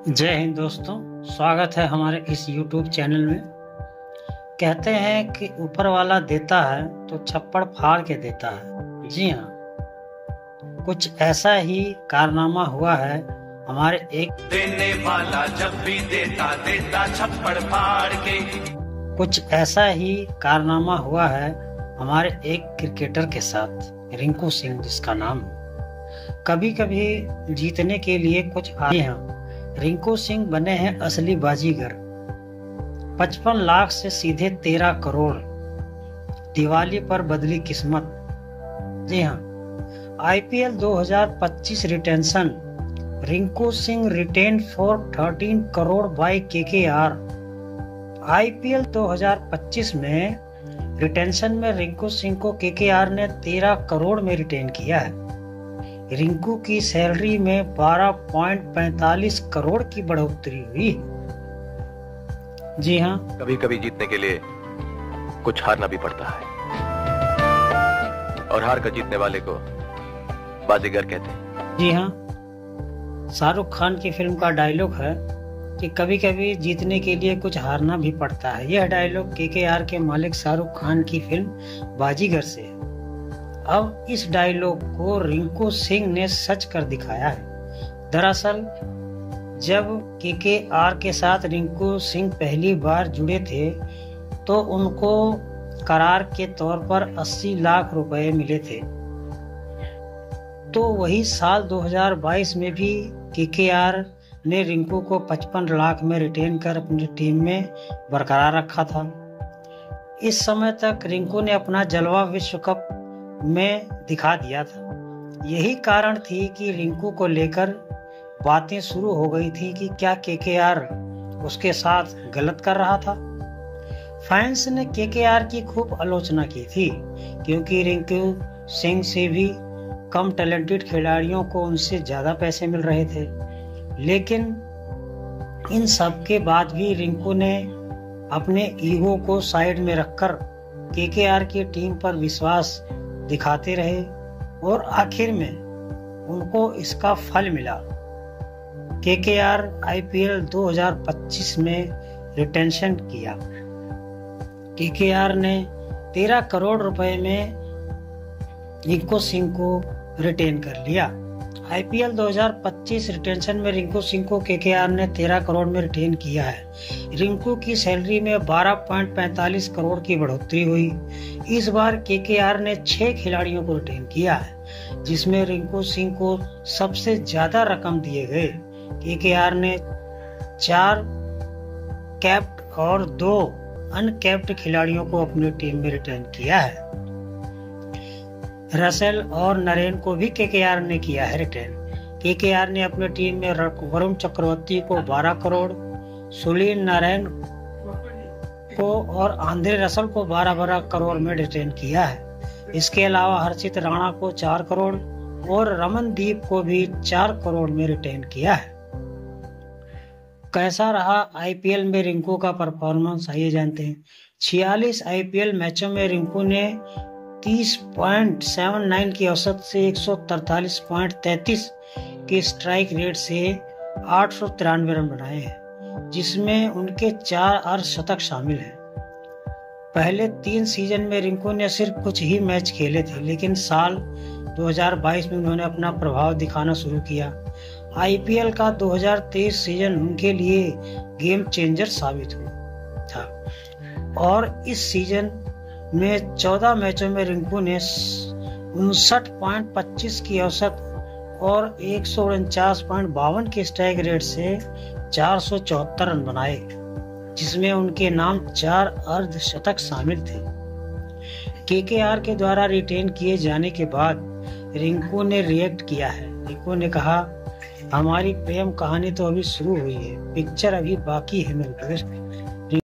जय हिंद दोस्तों, स्वागत है हमारे इस YouTube चैनल में। कहते हैं कि ऊपर वाला देता है तो छप्पड़ फाड़ के देता है। जी हाँ, कुछ ऐसा ही कारनामा हुआ है हमारे एक देने वाला जब भी देता देता छप्पड़ फाड़ के। कुछ ऐसा ही कारनामा हुआ है हमारे एक क्रिकेटर के साथ, रिंकू सिंह जिसका नाम है। कभी कभी जीतने के लिए कुछ आए हैं। रिंकू सिंह बने हैं असली बाजीगर। 55 लाख से सीधे 13 करोड़। दिवाली पर बदली किस्मत। जी हाँ, IPL 2025 retention. Rinku Singh retain for 13 crore by KKR। IPL 2025 में रिटेंशन में रिंकू सिंह को KKR ने 13 करोड़ में रिटेन किया है। रिंकू की सैलरी में 12.45 करोड़ की बढ़ोतरी हुई। जी हाँ, कभी कभी जीतने के लिए कुछ हारना भी पड़ता है, और हार कर जीतने वाले को बाजीगर कहते हैं। जी हाँ, शाहरुख खान की फिल्म का डायलॉग है कि कभी कभी जीतने के लिए कुछ हारना भी पड़ता है। यह डायलॉग KKR के मालिक शाहरुख खान की फिल्म बाजीगर से है। अब इस डायलॉग को रिंकू सिंह ने सच कर दिखाया है। दरअसल जब KKR के साथ रिंकू सिंह पहली बार जुड़े थे तो उनको करार के तौर पर 80 लाख रुपए मिले थे। तो वही साल 2022 में भी KKR ने रिंकू को 55 लाख में रिटेन कर अपनी टीम में बरकरार रखा था। इस समय तक रिंकू ने अपना जलवा विश्व कप में दिखा दिया था। यही कारण थी कि रिंकू को लेकर बातें शुरू हो गई थी कि क्या KKR उसके साथ गलत कर रहा था। फैंस ने KKR की खूब आलोचना की थी क्योंकि रिंकू सिंह से भी कम टैलेंटेड खिलाड़ियों को उनसे ज्यादा पैसे मिल रहे थे। लेकिन इन सब के बाद भी रिंकू ने अपने ईगो को साइड में रखकर KKR की टीम पर विश्वास दिखाते रहे और आखिर में उनको इसका फल मिला। KKR IPL 2025 में रिटेंशन किया। KKR ने 13 करोड़ रुपए में रिंकू सिंह को रिटेन कर लिया। IPL 2025 रिटेंशन में रिंकू सिंह को KKR ने 13 करोड़ में रिटेन किया है। रिंकू की सैलरी में 12.45 करोड़ की बढ़ोतरी हुई। इस बार KKR ने 6 खिलाड़ियों को रिटेन किया है, जिसमें रिंकू सिंह को सबसे ज्यादा रकम दिए गए। KKR ने 4 कैप्ड और 2 अनकैप्ड खिलाड़ियों को अपनी टीम में रिटेन किया है। रसेल और नरेन को भी KKR ने किया है रिटेन। KKR ने अपनी टीम में वरुण चक्रवर्ती को 12 करोड़, सुनील नारायण को और आंद्रे रसल को 12 करोड़ में रिटेन किया है। इसके अलावा हर्षित राणा को 4 करोड़ और रमनदीप को भी 4 करोड़ में रिटेन किया है। कैसा रहा IPL में रिंकू का परफॉर्मेंस, आइए जानते हैं। 46 IPL मैचों में रिंकू ने 30.79 की औसत से 143.33 के स्ट्राइक रेट से 893 रन बनाए हैं, जिसमें उनके 4 अर्धशतक शामिल हैं। पहले 3 सीजन में रिंकू ने सिर्फ कुछ ही मैच खेले थे, लेकिन साल 2022 में उन्होंने अपना प्रभाव दिखाना शुरू किया। IPL का 2023 सीजन उनके लिए गेम चेंजर साबित हुआ था और इस सीजन में 14 मैचों में रिंकू ने 59.25 की औसत और 149.52 के स्ट्राइक रेट से 474 रन बनाए, जिसमें उनके नाम 4 अर्धशतक शामिल थे। KKR के द्वारा रिटेन किए जाने के बाद रिंकू ने रिएक्ट किया है। रिंकू ने कहा, हमारी प्रेम कहानी तो अभी शुरू हुई है, पिक्चर अभी बाकी है मेरे दोस्त।